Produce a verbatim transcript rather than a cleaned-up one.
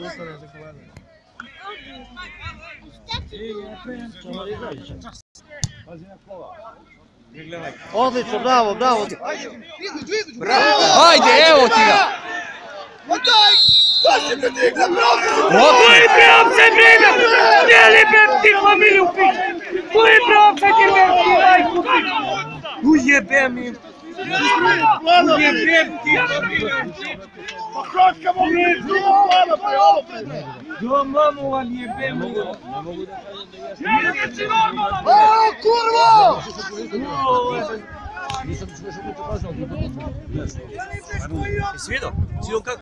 Odlično, bravo, bravo. Ajde, evo ti ga! Koji bre offside vreme? Gdje li bre ti familiju piće? Koji bre offside je bre ti lajku piće? Ujebem im! Ujebem ti familiju piće! Pa kročka mogu je drugo plana pre ovo pred me. Do mamu vam jebem im! O, kurvo! Jesi vidio? Si on kako?